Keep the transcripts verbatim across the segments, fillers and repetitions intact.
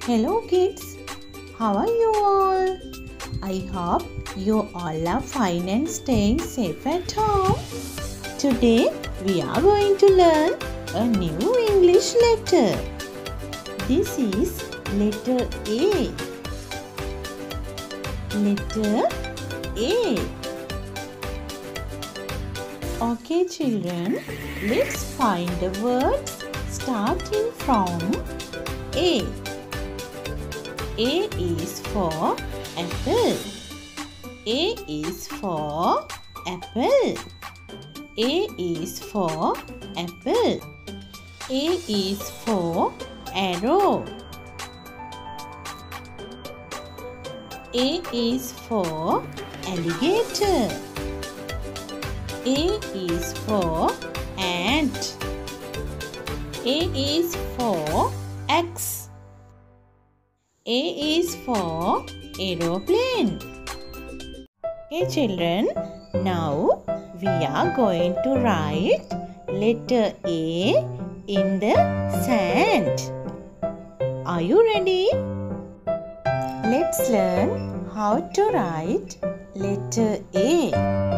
Hello kids, how are you all? I hope you all are fine and staying safe at home. Today we are going to learn a new English letter. This is letter A. Letter A. Okay children, let's find the words starting from A. A is for apple. A is for apple. A is for apple. A is for arrow. A is for alligator. A is for ant. A is for X. A is for aeroplane. Okay children, now we are going to write letter A in the sand. Are you ready? Let's learn how to write letter A.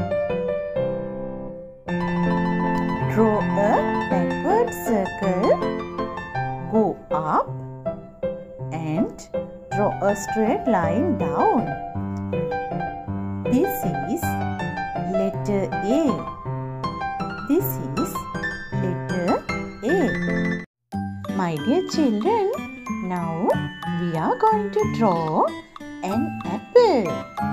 Draw a backward circle, go up and draw a straight line down. This is letter A. This is letter A. My dear children, now we are going to draw an apple.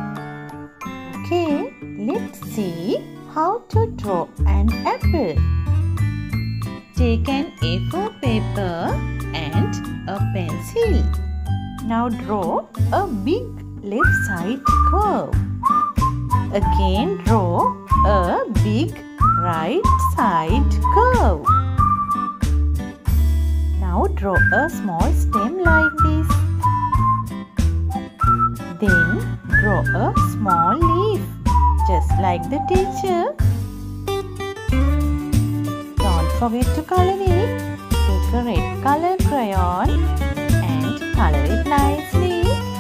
Okay, let's see how to draw an apple. Take an A four paper and a pencil. Now draw a big left side curve. Again draw a big right side curve. Now draw a small stem like this. Then draw a small leaf just like the teacher. Don't forget to color it. Take a red color crayon and color it nicely.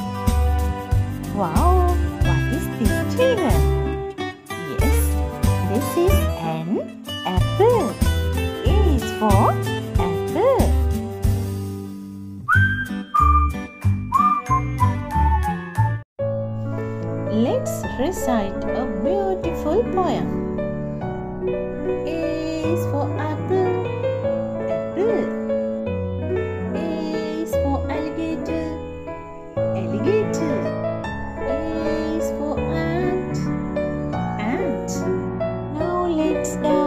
Wow, what is this children? Yes, this is an apple. A is for apple. Let's recite a beautiful poem. A is for apple. Apple. A is for alligator. Alligator. A is for ant. Ant. Now let's dance.